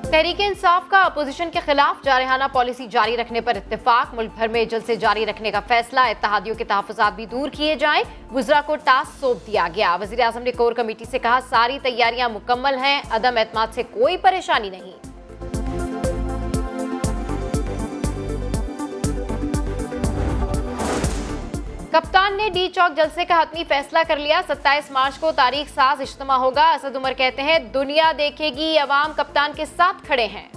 तहरीक इंसाफ का अपोजिशन के खिलाफ जारहाना पॉलिसी जारी रखने पर इत्तेफाक। मुल्क भर में जल्द से जारी रखने का फैसला। इत्तेहादियों के तहफ़्फ़ुज़ात भी दूर किए जाएं। वज़रा को टास्क सौंप दिया गया। वज़ीर आज़म ने कोर कमेटी से कहा, सारी तैयारियां मुकम्मल हैं, अदम एतमाद से कोई परेशानी नहीं। कप्तान ने डी चौक जलसे का हतमी फैसला कर लिया। 27 मार्च को तारीख साज इज्तिमा होगा। असद उमर कहते हैं, दुनिया देखेगी, अवाम कप्तान के साथ खड़े हैं।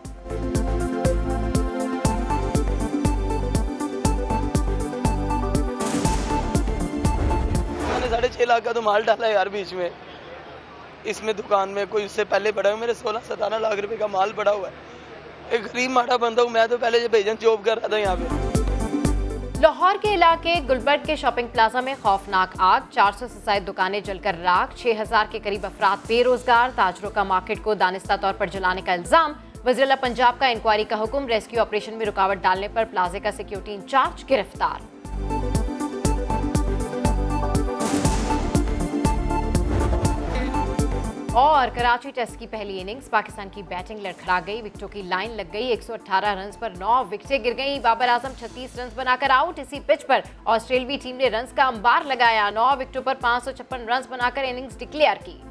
मैंने 6.5 लाख का तो माल डाला है यार बीच में। इसमें दुकान में कोई उससे पहले पड़ा है, मेरे 16-17 लाख रुपए का माल पड़ा हुआ है। एक गरीब माड़ा बंदा हूँ मैं, तो पहले बेजन जॉब कर रहा था यहाँ पे। लाहौर के इलाके गुलबर्ग के शॉपिंग प्लाजा में खौफनाक आग। 400 से ज्यादा दुकानें जलकर राख। 6000 के करीब अफराद बेरोजगार। ताजरों का मार्केट को दानिस्ता तौर पर जलाने का इल्जाम। वज़ीर पंजाब का इंक्वायरी का हुक्म। रेस्क्यू ऑपरेशन में रुकावट डालने पर प्लाजे का सिक्योरिटी इंचार्ज गिरफ्तार। और कराची टेस्ट की पहली इनिंग्स पाकिस्तान की बैटिंग लड़खड़ा गई। विकेटों की लाइन लग गई। 118 रन पर 9 विकेटें गिर गईं। बाबर आजम 36 रन बनाकर आउट। इसी पिच पर ऑस्ट्रेलियाई टीम ने रन्स का अंबार लगाया। 9 विकेटों पर 556 रन बनाकर इनिंग्स डिक्लेयर की।